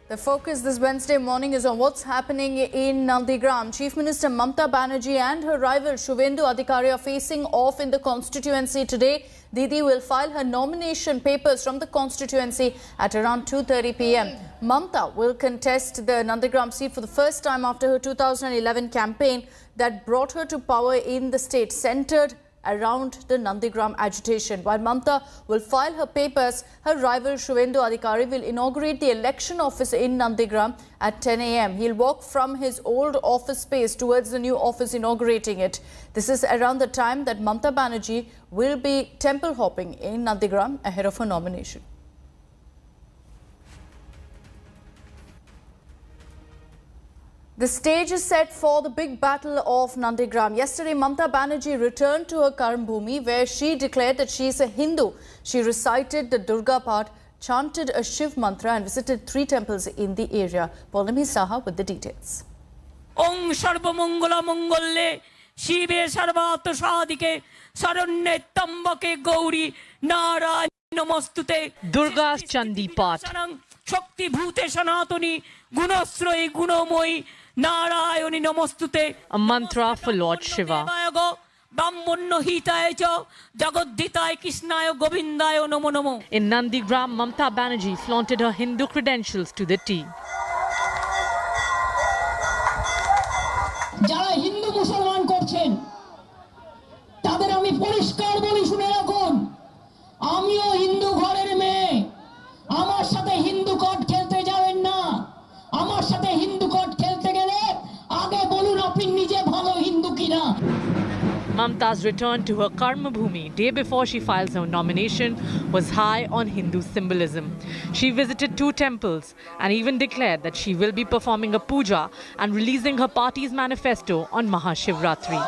The focus this Wednesday morning is on what's happening in Nandigram. Chief Minister Mamata Banerjee and her rival Suvendu Adhikari are facing off in the constituency today. Didi will file her nomination papers from the constituency at around 2:30 p.m. Mamata will contest the Nandigram seat for the first time after her 2011 campaign that brought her to power in the state, centred around the Nandigram agitation. While Mamata will file her papers, her rival Suvendu Adhikari will inaugurate the election office in Nandigram at 10 a.m. He'll walk from his old office space towards the new office, inaugurating it. This is around the time that Mamata Banerjee will be temple hopping in Nandigram ahead of her nomination. The stage is set for the big battle of Nandigram. Yesterday, Mamata Banerjee returned to her Karm Bhumi, where she declared that she is a Hindu. She recited the Durga Path, chanted a Shiv mantra and visited 3 temples in the area. Paulami Saha with the details. Om Sarva Mangala Mangalle Shive Sarvata Sadike Saranne Tambake Gauri Nara Namastute Durga's Chandi Path. Shakti Bhute Sanatoni Gunasroi Gunomoi Narayani Namastute, A mantra for Lord Shiva. In Nandigram, Mamata Banerjee flaunted her Hindu credentials to the T. যারা হিন্দু মুসলমান করছেন তাদের আমি পরিষ্কার বলি শুনে রাখুন আমিও হিন্দু ঘরের মেয়ে আমার সাথে হিন্দু কার্ড খেলতে যাবেন না আমার সাথে হিন্দু কার্ড খেলতে গেলে আগে বলুন আপনি নিজে ভালো হিন্দু কিনা Mamata's return to her Karma Bhumi day before she files her nomination was high on Hindu symbolism. She visited 2 temples and even declared that she will be performing a puja and releasing her party's manifesto on Mahashivratri.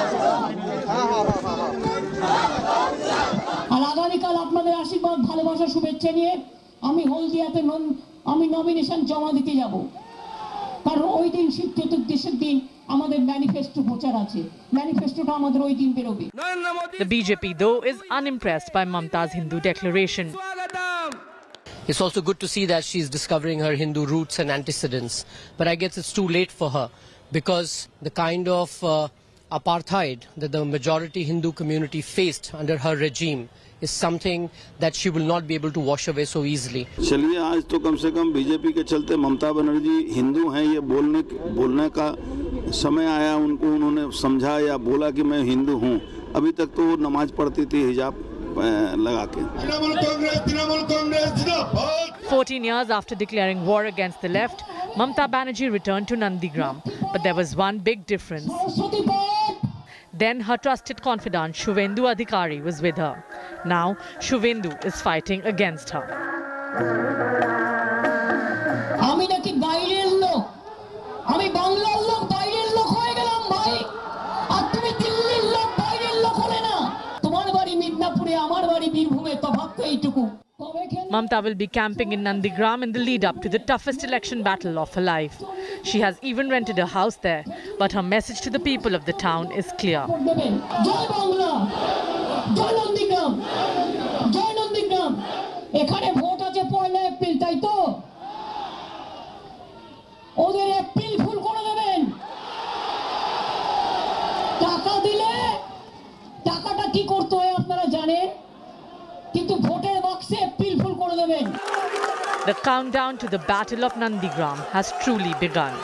আর আগামীকাল আপনাদের আশীর্বাদ ভালোবাসা শুভেচ্ছা নিয়ে আমি হলদিয়াতে আমি nomination জমা দিতে যাব কারণ ওই দিন শিব চতুর্দশীর দিন আমাদের ম্যানিফেস্টো প্রচার আছে ম্যানিফেস্টোটা আমাদের ওই দিন বেরোবে The BJP though is unimpressed by Mamata's Hindu declaration. It's also good to see that she's discovering her Hindu roots and antecedents, but I guess it's too late for her because the kind of apartheid that the majority Hindu community faced under her regime is something that she will not be able to wash away so easily. चलिए आज तो कम से कम BJP के चलते ममता बनर्जी हिंदू हैं ये बोलने का समय आया उनको उन्होंने समझा या बोला कि मैं हिंदू हूँ अभी तक तो वो नमाज पढ़ती थी हिजाब लगा के 14 years after declaring war against the left, Mamata Banerjee returned to Nandigram, but there was one big difference. Then her trusted confidant Suvendu Adhikari was with her. Now Suvendu is fighting against her. আমি নাকি বাইরের লোক আমি বাংলার লোক বাইরের লোক হয়ে গেলাম ভাই আর তুমি দিল্লির লোক বাইরের লোক হলে না তোমার বাড়ি মিদনাপুরে আমার বাড়ি বীরভূমে তফাৎ তো এইটুকু Mamata will be camping in Nandigram in the lead-up to the toughest election battle of her life. She has even rented a house there, but her message to the people of the town is clear. জয় বাংলা জয় নন্দীগ্রাম জয় নন্দীগ্রাম এখানে vote আছে 1 April তাই তো ওদের April fool করে দেবেন টাকা দিলে টাকাটা কি করতে হয় আপনারা জানেন কিন্তু ভোটের বাক্সে এপ্রিল ফুল করে দেবেন The countdown to the Battle of Nandigram has truly begun.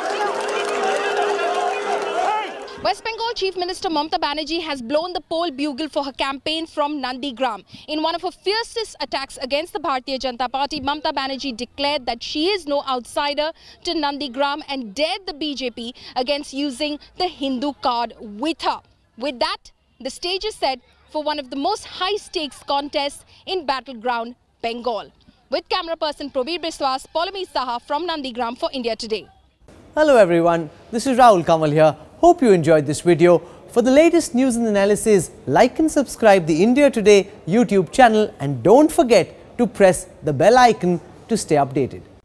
West Bengal Chief Minister Mamata Banerjee has blown the poll bugle for her campaign from Nandigram. In one of her fiercest attacks against the Bharatiya Janata Party, Mamata Banerjee declared that she is no outsider to Nandigram and dared the BJP against using the Hindu card with her. With that, the stage is set for one of the most high-stakes contests in battleground Bengal. With camera person Probir Biswas, Paulami Saha from Nandigram for India Today. Hello everyone, this is Rahul Kamal here. Hope you enjoyed this video. For the latest news and analysis, like and subscribe the India Today YouTube channel and don't forget to press the bell icon to stay updated.